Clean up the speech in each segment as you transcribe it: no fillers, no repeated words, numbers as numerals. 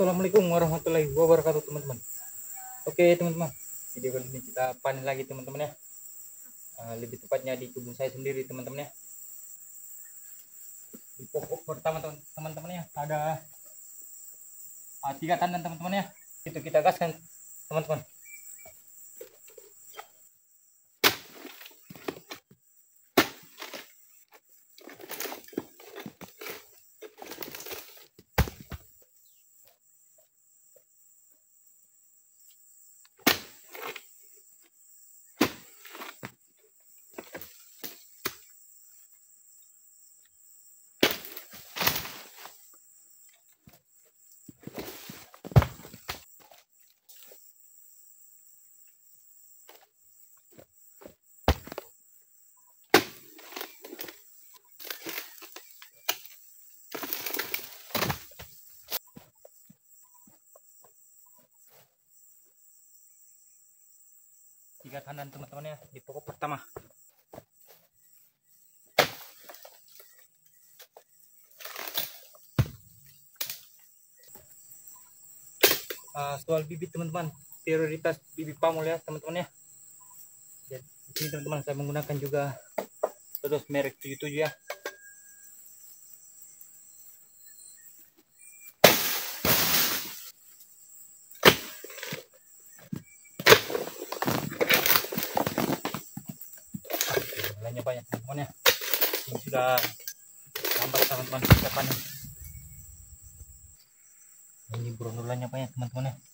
Assalamualaikum warahmatullahi wabarakatuh teman-teman. Oke teman-teman, video kali ini kita panen lagi teman-teman ya. Lebih tepatnya di kebun saya sendiri teman-teman ya. Di pokok pertama teman-teman ya ada 3 tandan teman-teman ya. Itu kita gaskan teman-teman. Tiga tandan teman-teman ya di pokok pertama. Soal bibit teman-teman, prioritas bibit pamul ya teman-teman ya. Jadi di sini teman-teman saya menggunakan juga terus merek 77 ya. Nilainya banyak teman-teman ya. Ini sudah lambat teman-teman kita panen. Ini berondolannya banyak teman-teman ya.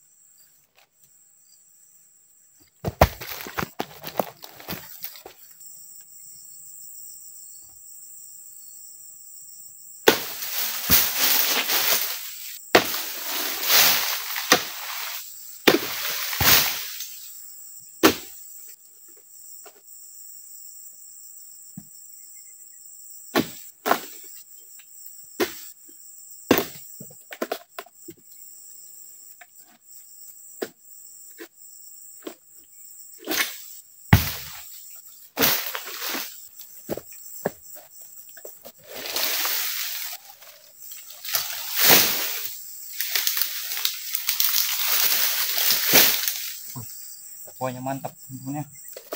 Pokoknya mantap teman-teman ya.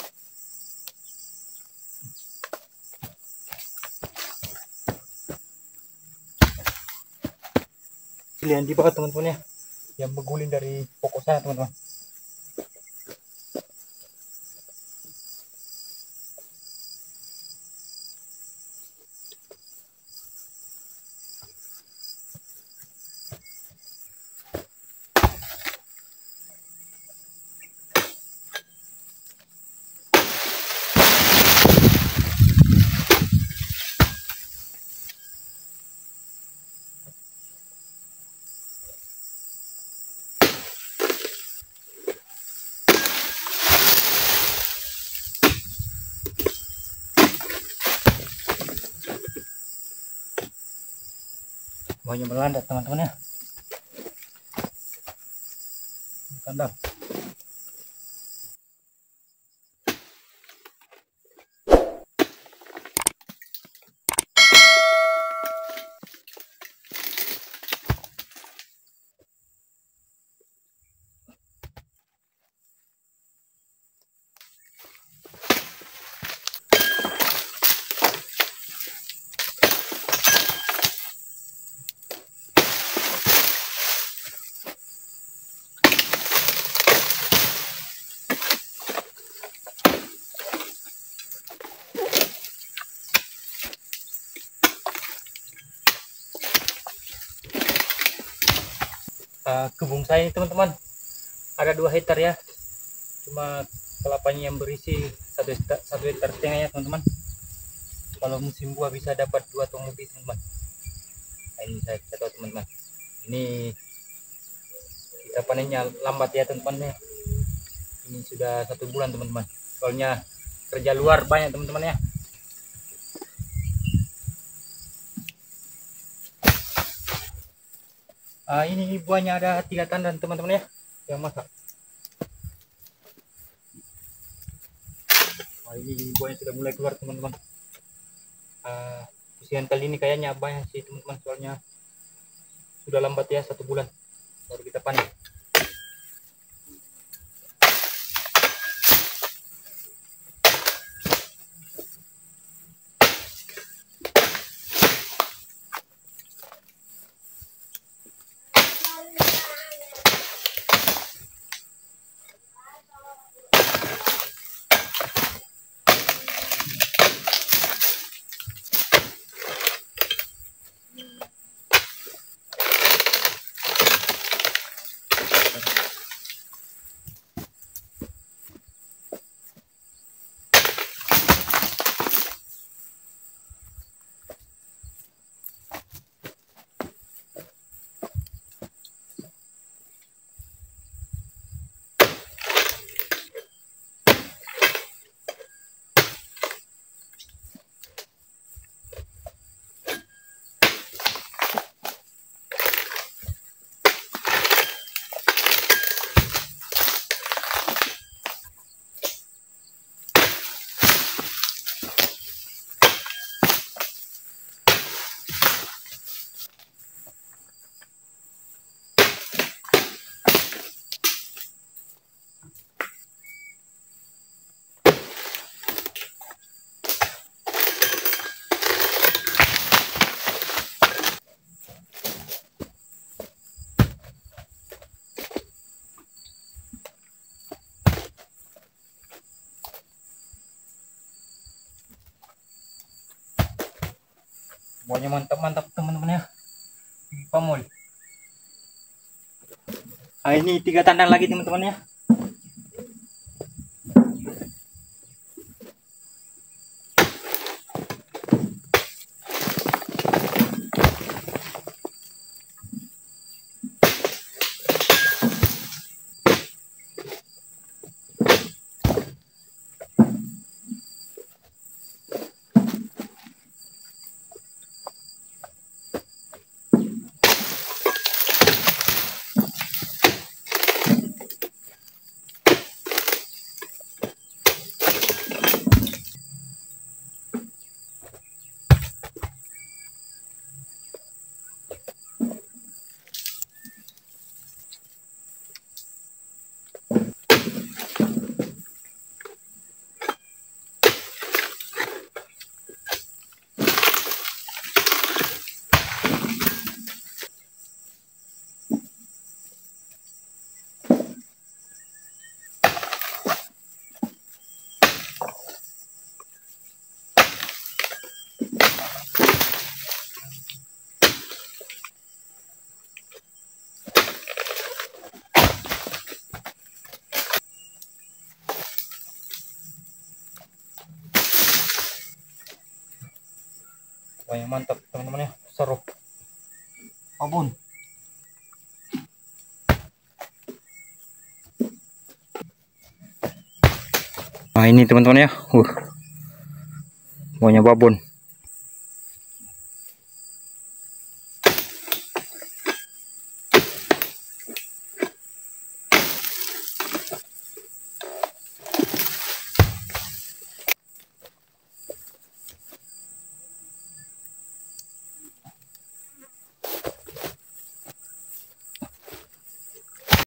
Pilihan di bawah teman-teman ya, yang berguling dari pokok sana teman-teman. Banyak melandak teman-teman ya. Kandang. Kebun saya ini teman-teman ada 2 hektar ya, cuma kelapanya yang berisi 1,5 hektar ya teman-teman. Kalau musim buah bisa dapat 2 ton lebih teman-teman. Nah, ini saya tahu teman-teman, ini kita panennya lambat ya teman-teman ya. Ini sudah 1 bulan teman-teman, soalnya kerja luar banyak teman-teman ya. Ini buahnya ada 3 tandan teman-teman ya, yang masak. Ini buahnya sudah mulai keluar teman-teman. Usian kali ini kayaknya banyak sih teman-teman, soalnya sudah lambat ya 1 bulan. baru kita panen. Semuanya mantap-mantap teman-teman ya. Pamul. Nah, ini 3 tandan lagi teman-teman ya. Wah, yang mantap teman-teman ya, seru. Abun. Nah ini teman-teman ya, buahnya babon.